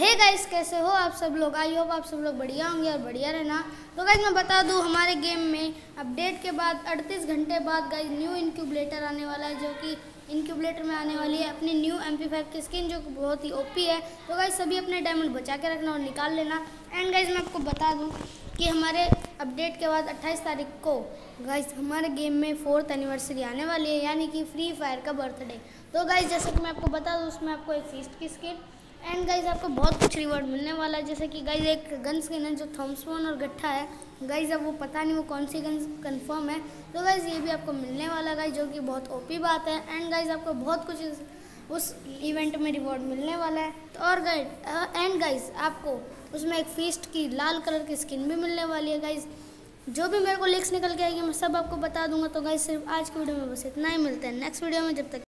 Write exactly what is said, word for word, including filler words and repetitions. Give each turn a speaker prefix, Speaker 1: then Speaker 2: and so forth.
Speaker 1: Hey guys, कैसे हो आप सब लोग। आई होप आप सब लोग बढ़िया होंगे और बढ़िया रहना। तो गाइस मैं बता दूं, हमारे गेम में अपडेट के बाद अड़तीस घंटे बाद गाइस न्यू इनक्यूबलेटर आने वाला है, जो कि इनक्यूबलेटर में आने वाली है अपनी न्यू एम पी फाइव की स्किन, जो कि बहुत ही ओपी है। तो गाइस सभी अपने डायमंड बचा के रखना और निकाल लेना। एंड गाइस मैं आपको बता दूँ कि हमारे अपडेट के बाद अट्ठाईस तारीख को गाइस हमारे गेम में फोर्थ एनिवर्सरी आने वाली है, यानी कि फ्री फायर का बर्थडे। तो गाइस जैसे कि मैं आपको बता दूं, उसमें आपको एक फीस्ट की स्किन एंड गाइस आपको बहुत कुछ रिवॉर्ड मिलने वाला है। जैसे कि गाइस एक गन स्किन है जो थॉम्सन और गट्ठा है गाइस, अब वो पता नहीं वो कौन सी गन कंफर्म है। तो गाइस ये भी आपको मिलने वाला गाइस, जो कि बहुत ओपी बात है। एंड गाइस आपको बहुत कुछ उस इवेंट में रिवॉर्ड मिलने वाला है। तो और गाइस एंड गाइस आपको उसमें एक फीस्ट की लाल कलर की स्किन भी मिलने वाली है गाइस। जो भी मेरे को लिंक्स निकल के आएगी मैं सब आपको बता दूंगा। तो गाइस सिर्फ आज की वीडियो में बस इतना ही, मिलते हैं नेक्स्ट वीडियो में। जब तक